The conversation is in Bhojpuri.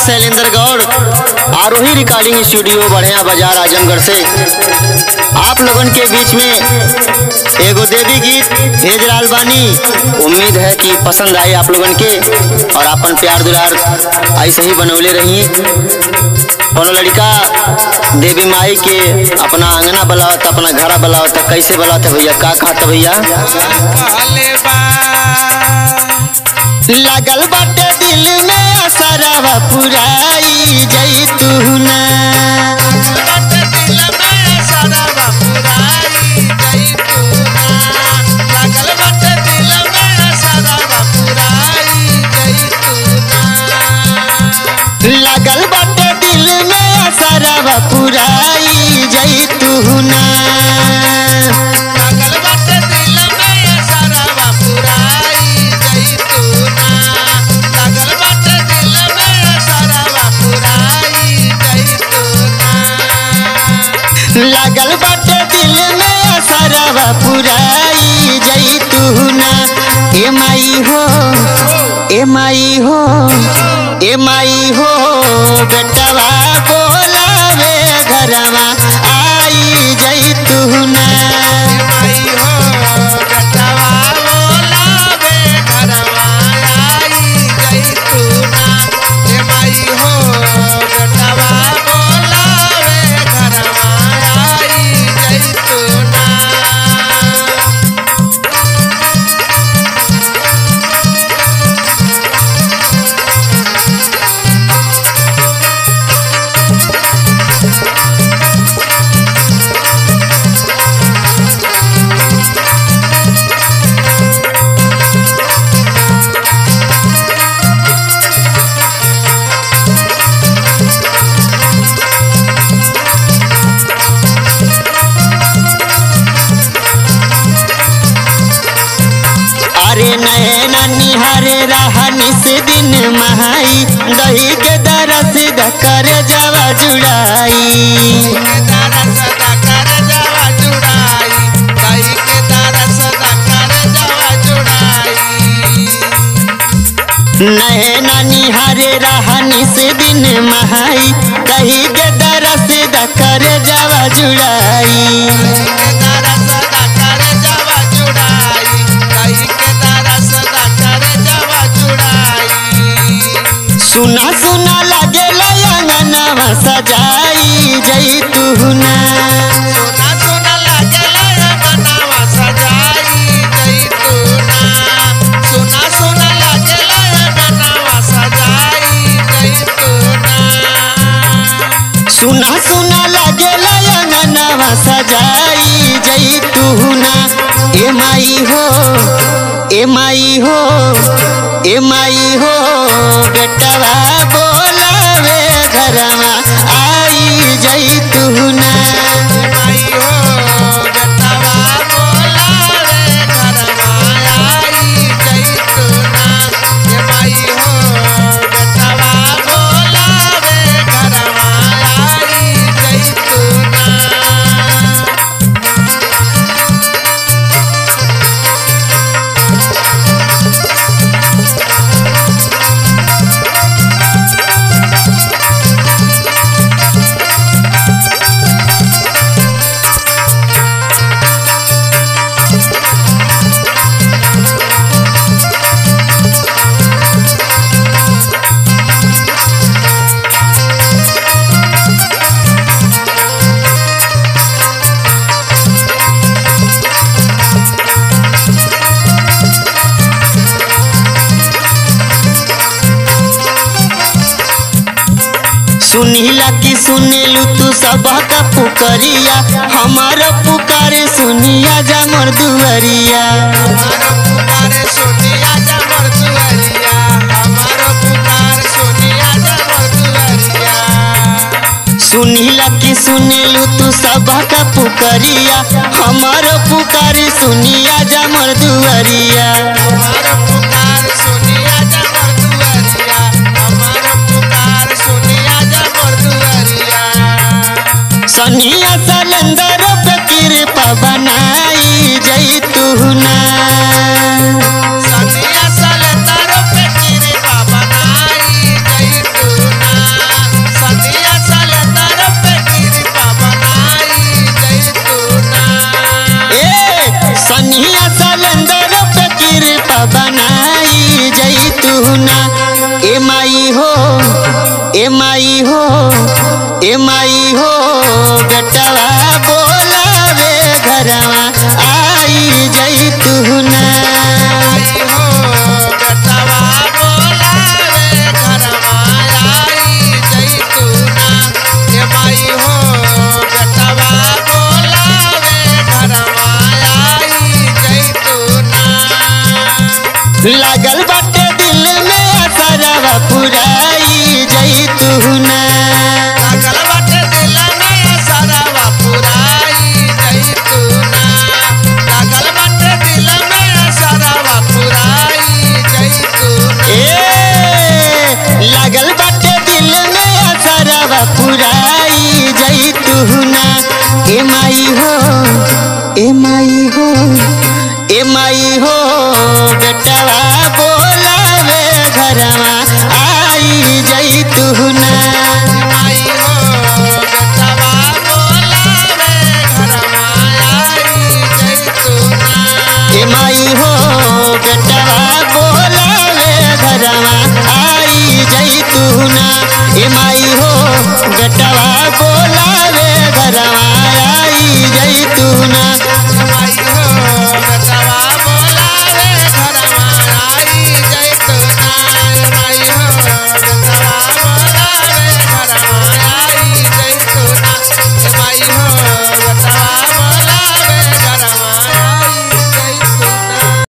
शैलेंद्र गौड़, आरोही रिकॉर्डिंग स्टूडियो बढ़िया बाजार आजमगढ़ से आप लोगन के बीच में एगो देवी गीत भेज रहा बानी। उम्मीद है कि पसंद आए आप लोगन के और अपन प्यार दुलार ऐसे ही बनौले रही। कोनो लड़का देवी माई के अपना आंगना बुलावत, अपना घरा बुलावत, कैसे बुलावत भैया, का कहता भैया? लागल बाटे दिल में असरवा पुराई जैतूना, लागल बाटे दिल में असरवा पुराई जैतूना, लागल बाटे दिल में असरवा पुराई जैतूना। ए माई हो, ए माई हो, ए माई हो, बेटवा बोलावे घरवा आई जैतूना। अरे नैना निहारे रहनी से दिन महाई, दही के दरस कर जावा जुड़ाई, नैना निहारे रहनी से दिन महाई, दही के दरस कर जावा जुड़ाई। सुना सुना लगे अंगनवा सजाई जैतूना, सुना सुना लगे अंगनवा सजाई जैतूना, सुना सुना लगे अंगनवा सजाई जैतूना, सुना सुना लगे अंगनवा सजाई जैतूना। ए माई हो, ए माई हो, ए माई हो, बेटवा बोलावे घरवा आई जैतूना। सुनीला की सुनेलू तू सबका पुकरिया, हमार पुकार सुनिया जा मोर दुआरिया, सुनीला की सुनेलू तू सबका पुकरिया, हमार पुकार सुनिया जा मोर दुआरिया। सनिया शैलेंद्र पे कृपा बनाई जैतूना, सनिया शैलेंद्र पे कृपा बनाई जैतूना, घरवा आई जैतू ना। लागल बाटे दिल में असरवा पुराई जैतू ना। लागल बाटे दिल में असरवा पुराई जैतू ना। लागल बाटे दिल में असरवा पुराई जैतू ना। लागल बाटे दिल में असरवा पुराई जैतू ना। ए माई हो, ए माई हो, ए माई हो बेटवा